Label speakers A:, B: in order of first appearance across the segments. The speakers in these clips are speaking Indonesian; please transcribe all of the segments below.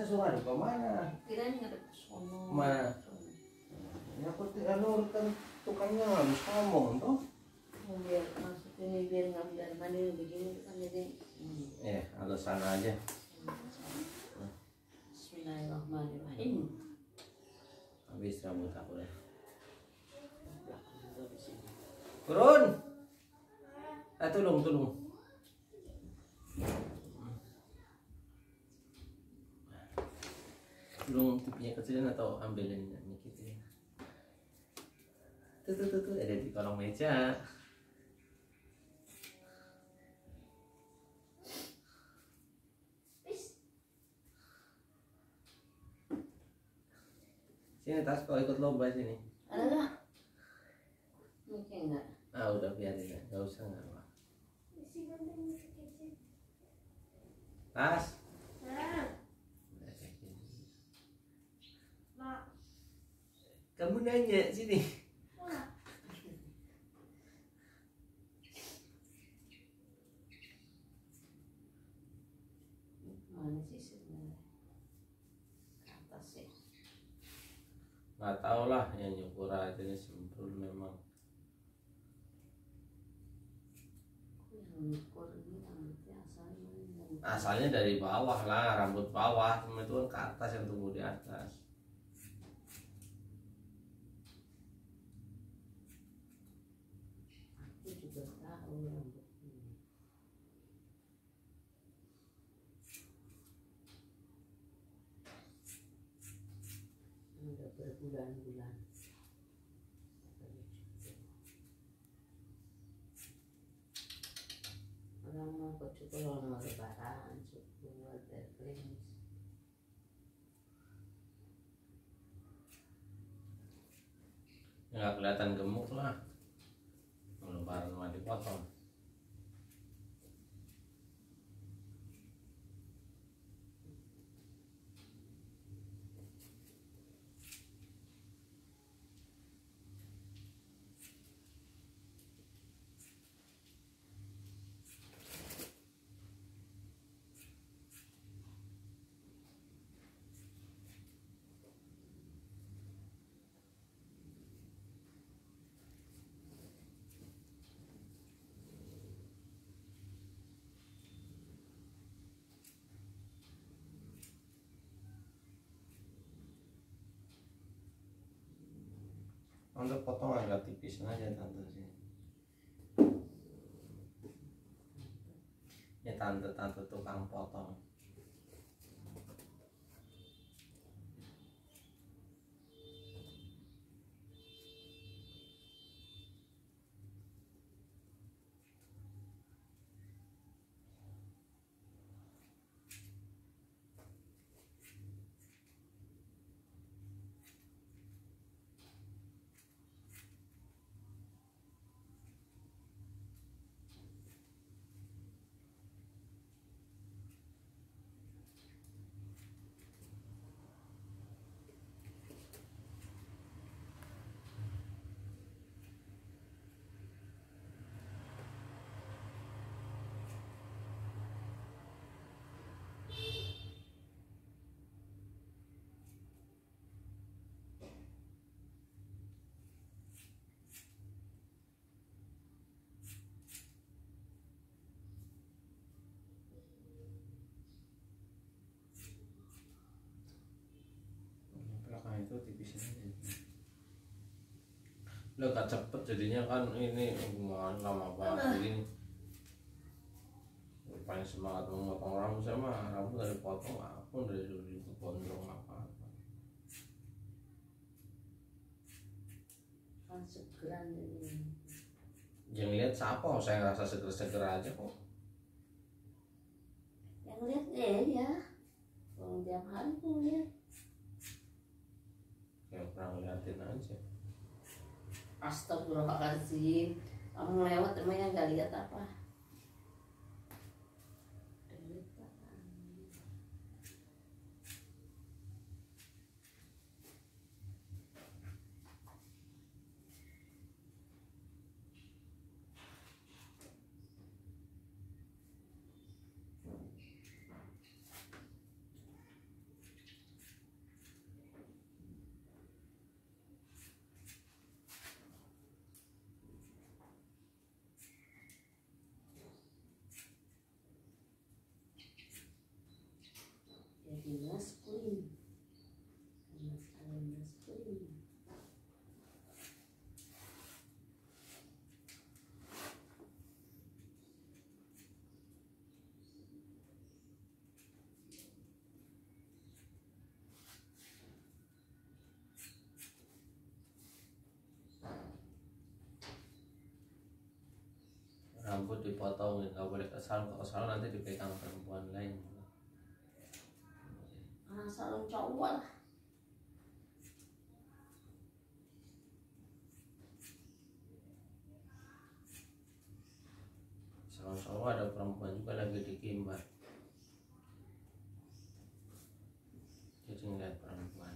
A: sungai ke mana?
B: Kirain ngadep ke sono.
A: Mana? Ya aku kan tukangnya harus ngomong tuh.
B: Biar maksudnya biar nggak biar mandi begini kan jadi.
A: Alasan aja.
B: Bismillahirrahmanirrahim.
A: Habis rambut aku deh. Turun. Tolong. Belum tipnya kecilin atau ambilin gitu ya. Tuh ada di kolong meja. Sini tas kau ikut lomba sini.
B: Ada nggak? Mungkin enggak.
A: Udah biarin ya, nggak usah nggak apa. Tas. Kamu nanya sini.
B: Mana sih sebenarnya? Ke atas ya.
A: Nggak tahu lah, yang nyukur aja sempurna memang.
B: Yang nyukur ini rambutnya asalnya.
A: Asalnya dari bawah lah, rambut bawah, cuma itu kan ke atas yang tumbuh di atas.
B: Aku juga tahu rambut ini. Udah berbulan-bulan. Orang mau cukur orang lebaran, cukur terklinis.
A: Nggak kelihatan gemuk lah. Lebaran mah dipotong. Untuk potong agak tipis aja tante sih. Ya tante tukang potong. Belakang itu tipisin aja. Lo gak cepet jadinya kan ini lama banget begini. Paling semangat memotong rambut sama rambut dari potong apapun dari dulu itu gondrong apa.
B: Kan segeran ini.
A: Yang lihat siapa? Saya ngerasa seger-seger aja kok.
B: Yang lihat ya. Kalau tiap hari tuh lihat.
A: Yang pernah ngeliatin aja.
B: Astagfirullahaladzim. Kamu lewat emangnya nggak lihat apa? Dinas Kulin. Dinas Kulin.
A: Rambut dipotong, nggak boleh kesal nanti dipegang perempuan lain.
B: Salon cowok lah.
A: Sama-sama ada perempuan juga lagi dikimbat, jadi ngeliat perempuan.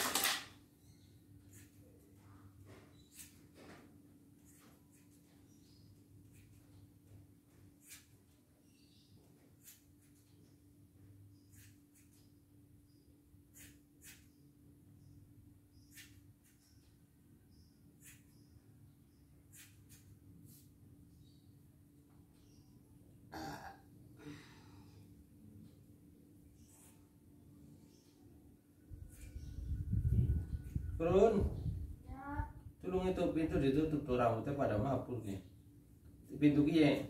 A: Turun,
B: Ya.
A: tolong itu pintu ditutup tuh, rambutnya pada mabuk nih. Pintu kie.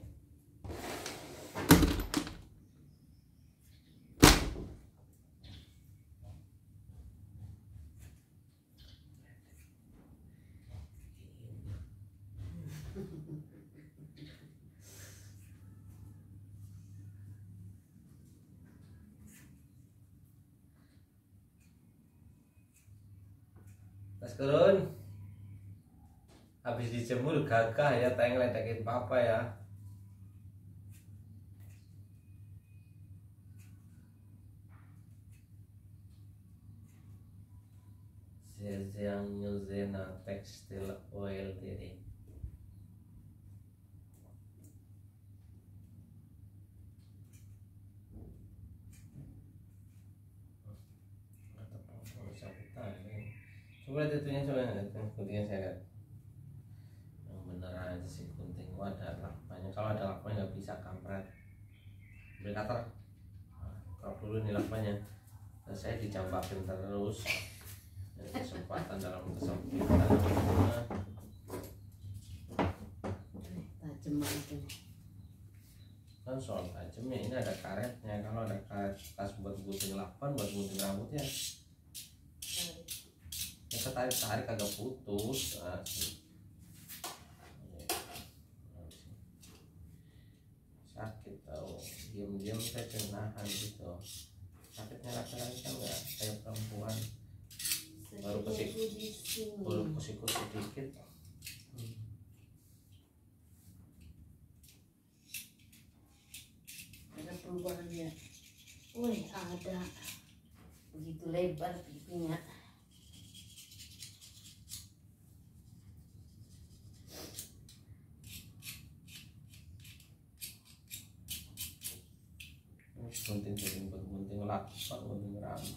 A: Mas turun. Habis dijemur gagah ya, tayang ledekin papa ya. Zhejiang Yuzena Textile Oil Ltd. Coba lihat itunya, coba lihat guntingnya, saya lihat. Yang bener aja sih gunting. Oh, ada lakbannya. Kalau ada lakbannya nggak bisa kampret. Beli cutter. Kalau dulu nih lakbannya. Nah, saya dijambakin terus. Dan kesempatan dalam kesempitan.
B: Tajam banget.
A: Kan soal tajamnya ini ada karetnya. Kalau ada karet bekas buat gunting lakban, buat gunting rambutnya, ya tarik agak putus. Sakit tau, diam-diam saya kenahan gitu. Sakitnya laki-laki kan nggak kayak perempuan, baru kesikut sedikit.
B: Ada perubahannya. Wih, ada. Begitu lebar pipinya.
A: Gunting lakban, gunting rambut.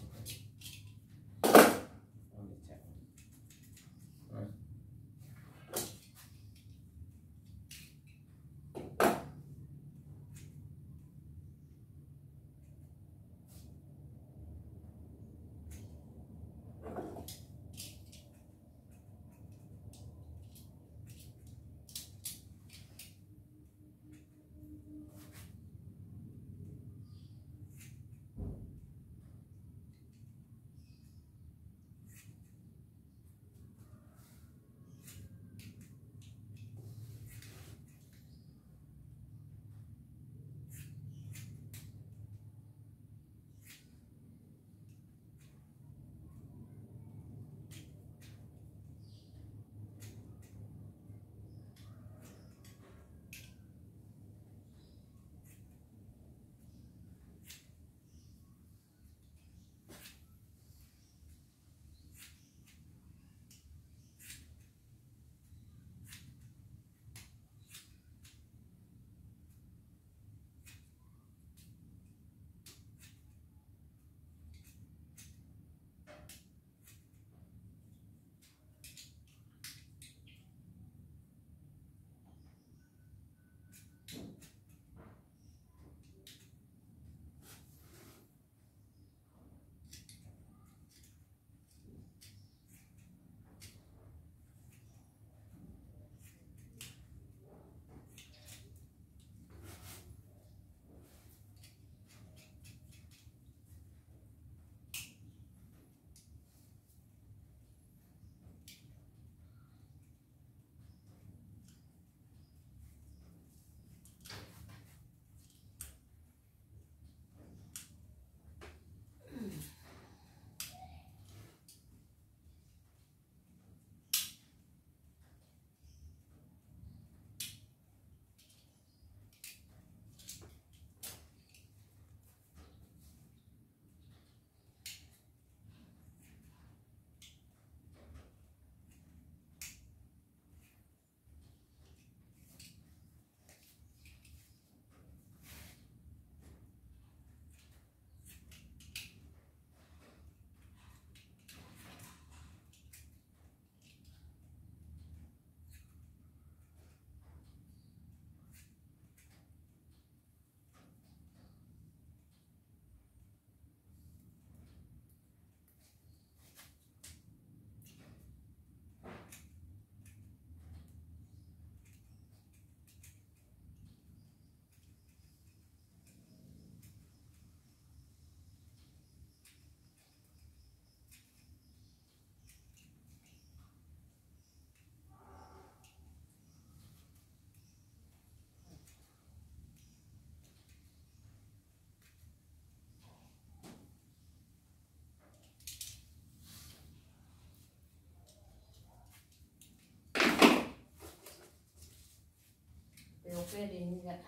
B: COVID ini enggak.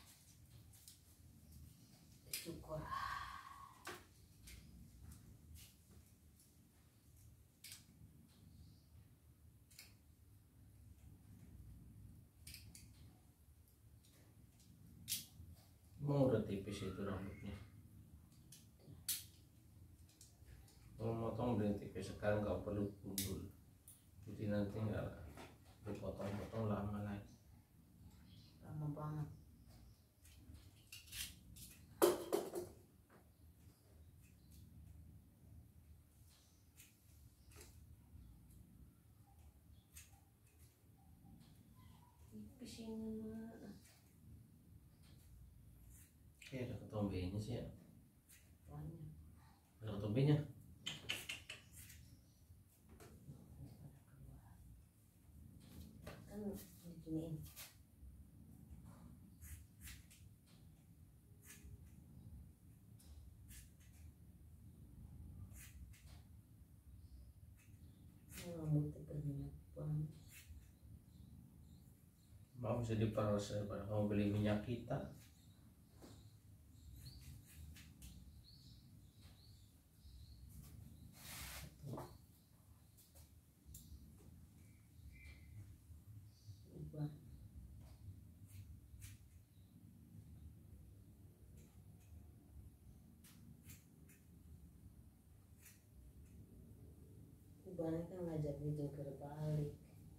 B: Syukur.
A: Mau udah tipis itu rambutnya. Kalau motong beli tipis sekarang nggak perlu gundul. Jadi nanti nggak dipotong-potong lama lagi.
B: Lama banget. Tipis ini mah.
A: Kayak ada ketombenya sih ya.
B: Banyak.
A: Ada ketombenya.
B: Kan diginiin. Rambutnya banyak banget.
A: Mau bisa diperas daripada kamu beli minyak kita.
B: Ubah. Ubahnya kan ngajak dia joker balik.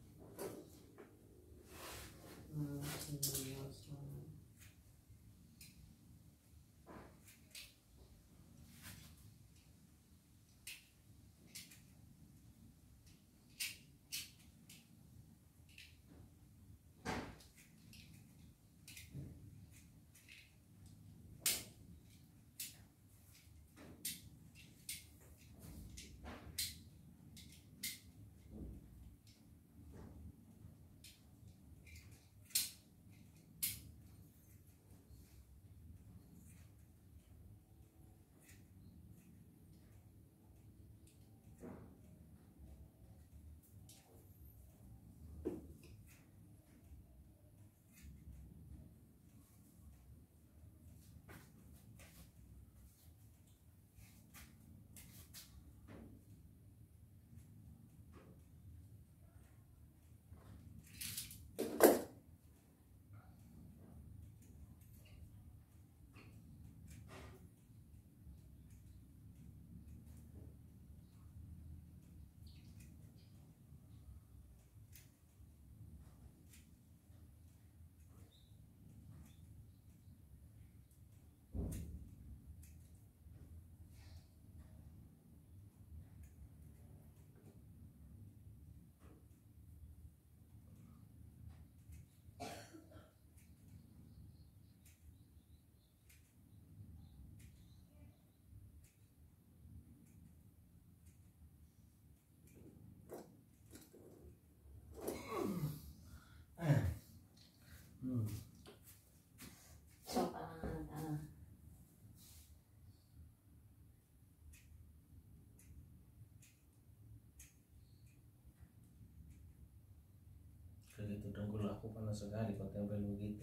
A: Gitu dengkul aku panas sekali kalau tempel begitu.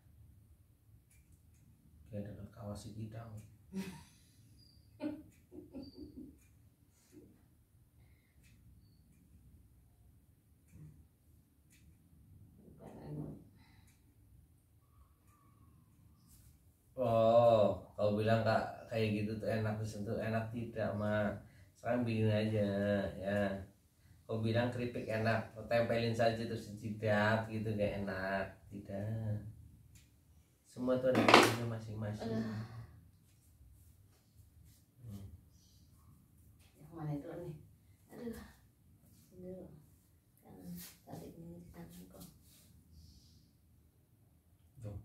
A: Kayak dekat kawah Sikidang. Oh, kau bilang kak kayak gitu tuh enak disentuh, enak tidak mah. Sekarang bingung aja ya. Kau bilang keripik enak, kau tempelin saja terus jidat gitu gak enak, tidak. Semua tuh ada porsinya masing-masing.
B: Yang mana itu nih? Aduh, aduh, kan tarik ini di tangan kok.
A: Jom.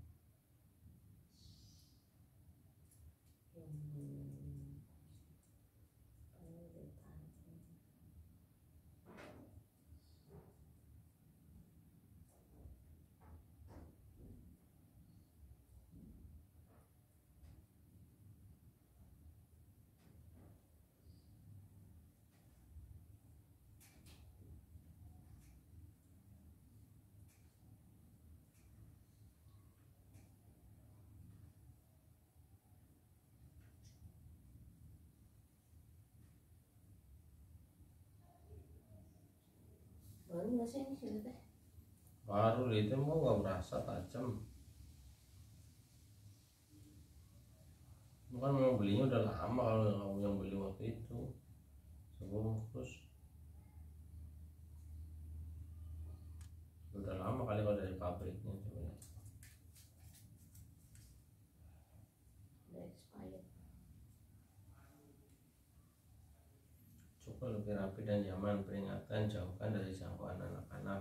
B: Baru nggak sih ini sini teh?
A: Baru itu mau nggak berasa tajam. Bukan mau belinya udah lama kalau kamu yang beli waktu itu sebungkus. Udah lama kali kalau dari pabriknya coba lihat.
B: Udah expired.
A: Cukup lebih rapi dan nyaman. Peringatan, jauhkan dari jangkauan anak-anak.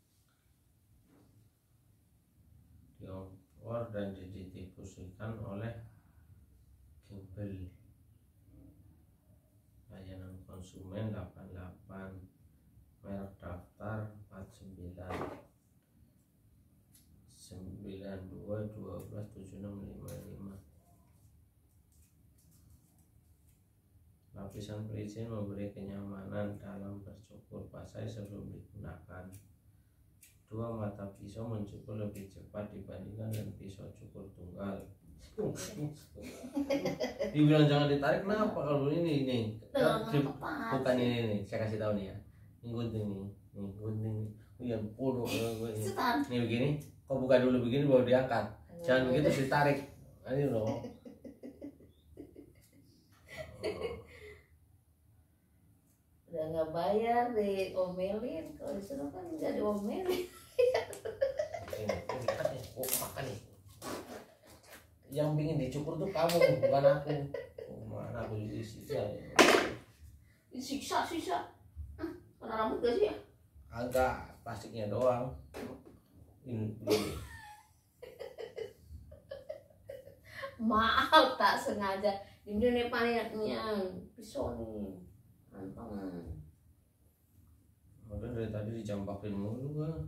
A: Diongkor dan didistribusikan oleh Gimbel. Layanan konsumen 88. Merek daftar 49 92 12 7655. Lapisan pelicin memberi kenyamanan dalam bercukur pasai sebelum digunakan. Dua mata pisau mencukur lebih cepat dibandingkan dengan pisau cukur tunggal. Dibilang jangan ditarik, kenapa? Kalau ini bukan ini nih, saya kasih tahu nih ya. Ini gunting nih, gunting. Yang bodoh ini begini. Kau buka dulu begini baru diangkat. Jangan begitu terus ditarik. Ini loh.
B: Udah nggak bayar diomelin, kalau disuruh kan nggak diomelin.
A: Oh, makan nih. Yang ingin dicukur tuh kamu, bukan aku. Oh, mana aku juga
B: Siksa. Kena rambut gak sih ya?
A: Agak plastiknya doang. Ini.
B: Maaf tak sengaja. Ini panennya pisau nih. Antongan.
A: Udah dari tadi dijampakin mulu kan.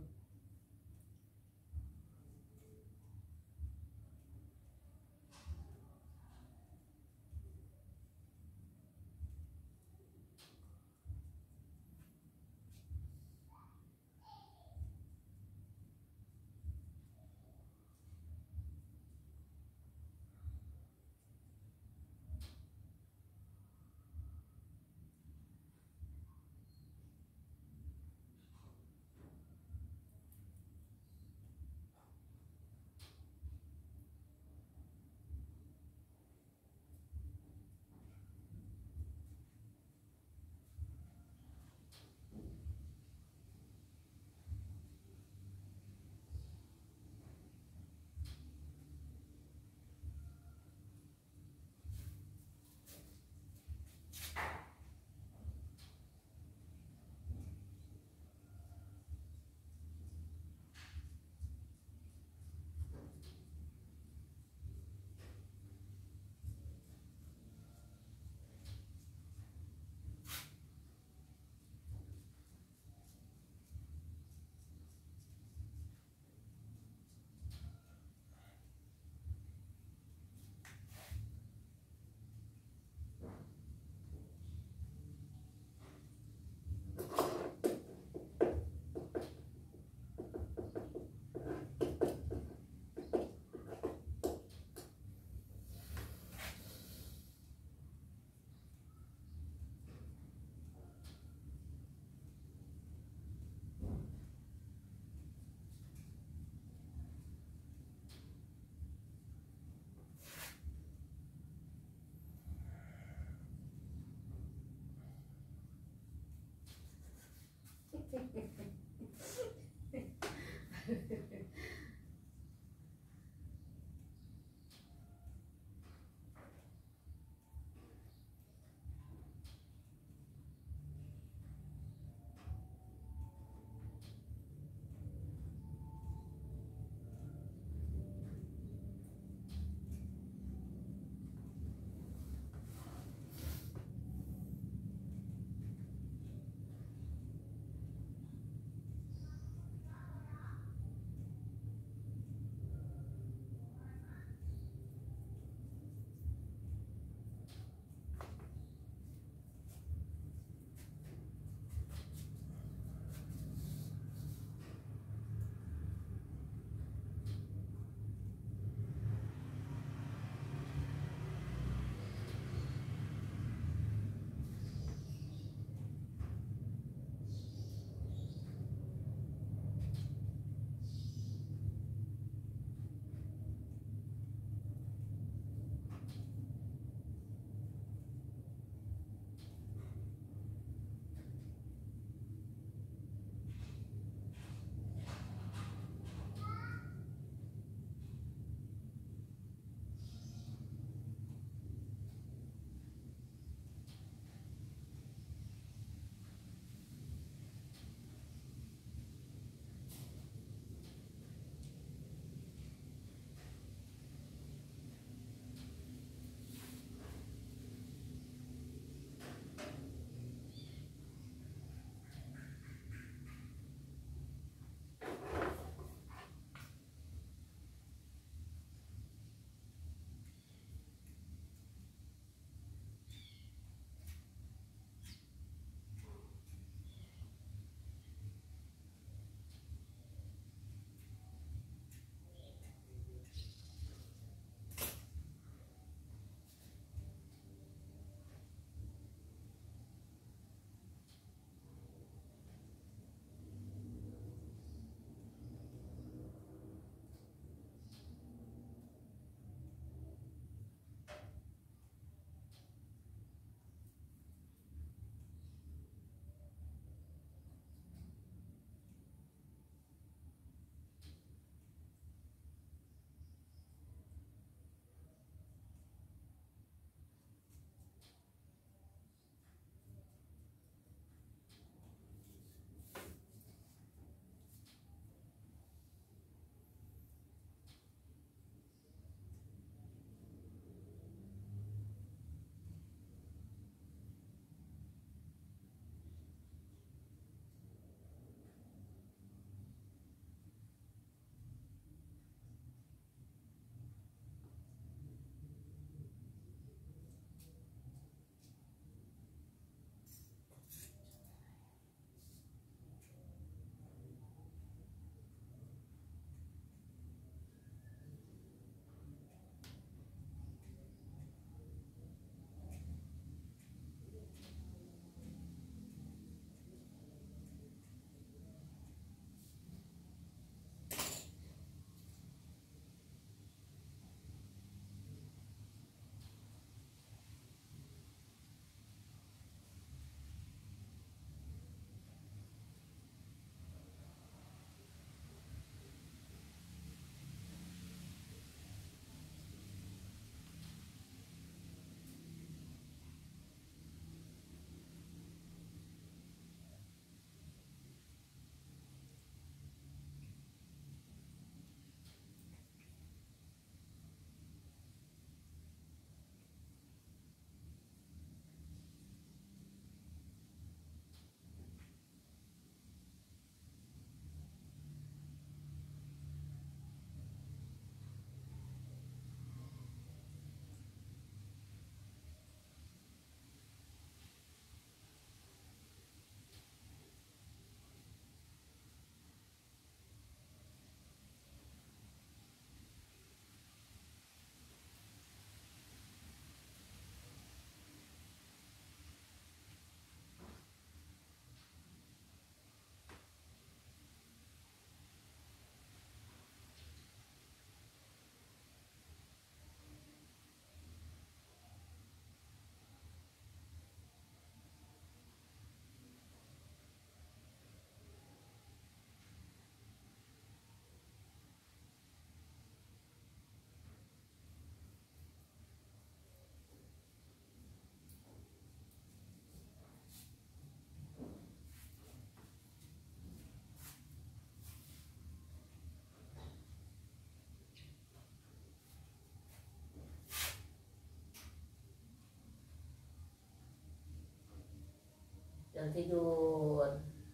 B: Jangan tidur.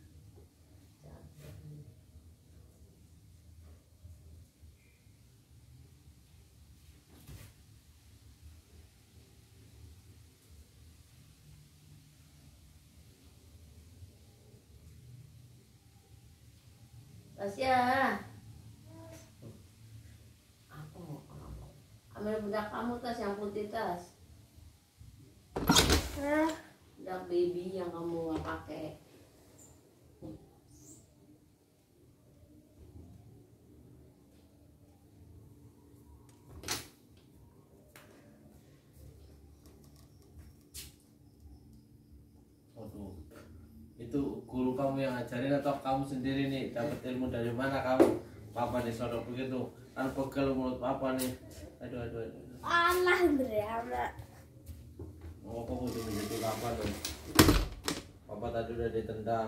B: Tasya, apa mau kamu? Ambil bedak kamu tas yang putih tas. Bedak baby yang kamu nggak pakai.
A: Waduh, itu guru kamu yang ngajarin atau kamu sendiri nih dapat ilmu dari mana kamu? Papa nih sodok begitu, kan pegel mulut papa nih. Aduh, aduh, aduh.
B: Alhamdulillah.
A: Oh, kok udah menjadi papa tuh? Papa tadi udah ditendang.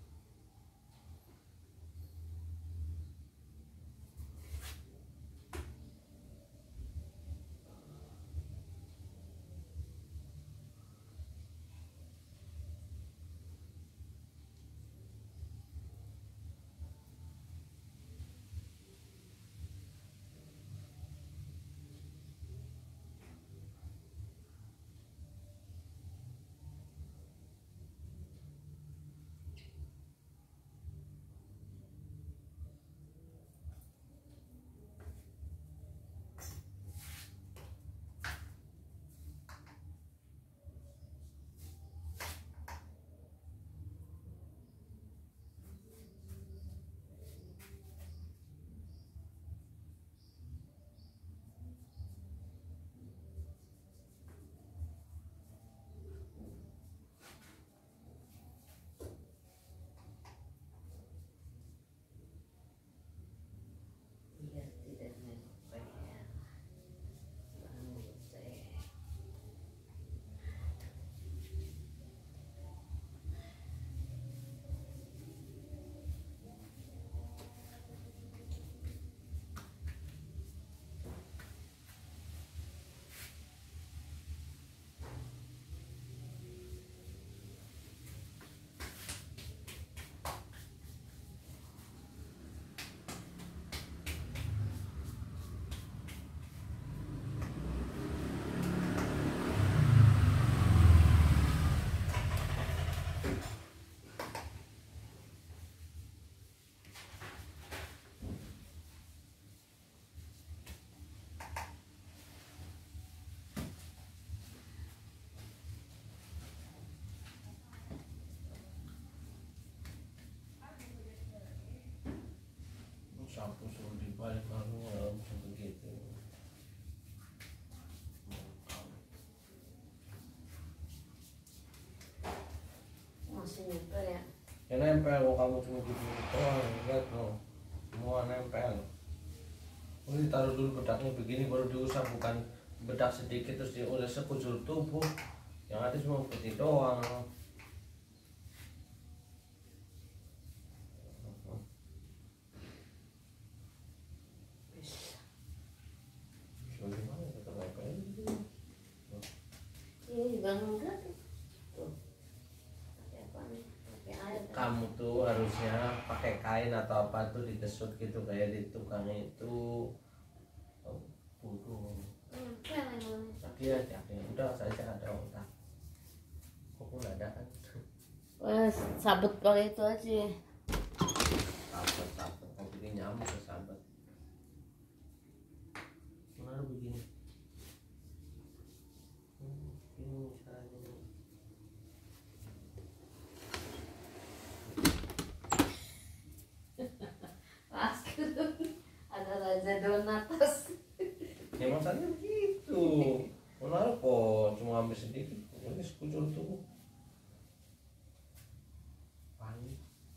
B: Biar tidak mepet.
A: Sapu suruh dibalik kamu langsung begitu.
B: Masih nempel ya?
A: Ya nempel, mau kamu cuma gitu doang, lihat loh, semua nempel. Ini taruh dulu bedaknya begini baru diusap, bukan bedak sedikit terus diulek sekujur tubuh. Yang ada cuma putih doang. Gimana ya, nempel ini?
B: Ini juga enggak tuh. Tuh. Pakai apa nih? Pakai air.
A: Kamu tuh harusnya pakai kain atau apa tuh ditesut gitu kayak di tukangnya itu. Oh, burung.
B: Nempel emang.
A: Tapi ya, udah saja ada otak. Kok pun ada kan?
B: Wah, sabut pakai itu aja.
A: Sabet, kok bikin nyamuk ke sabet. Mana begini? Ini caranya.
B: Ada raja donatus.
A: Ya masalahnya begitu. Menaruh kok cuma ambil sedikit, ini sekujur tuh. Panik.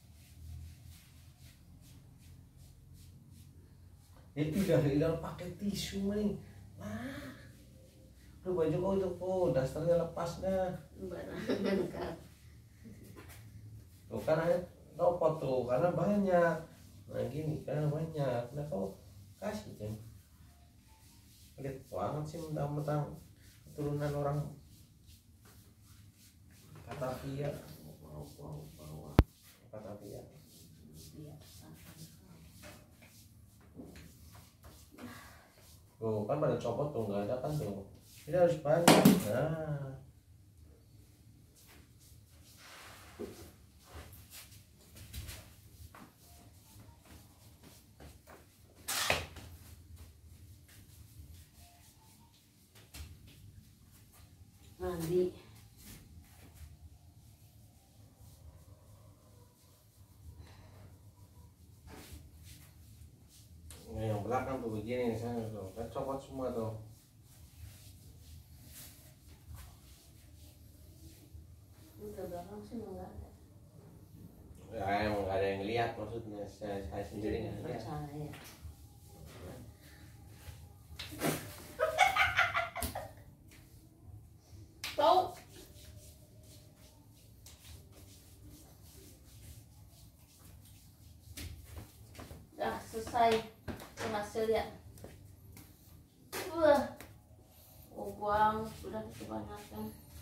A: Itu udah hilang pakai tisu nih. Nah, lu baju kau itu kok dasternya lepas dah.
B: Barangan kan.
A: Tuh kan ada copot tuh karena banyak. Nah gini karena banyak. Nah kau kasih jam. Lihat banget sih mentang-mentang keturunan orang kata via mau
B: bawa
A: Kata dia.
B: biasa.
A: Tuh kan pada copot tuh, nggak ada kan tuh. Ini harus banyak. Nah.
B: Mandi.
A: Nah, yang belakang tuh begini misalnya tuh, kan copot semua tuh.
B: Udah belakang sih nggak ada.
A: Ya emang nggak ada yang lihat maksudnya, saya sendiri nggak lihat.
B: Percaya. Tahu. Dah selesai hasilnya. Wah, uang sudah kebanyakan.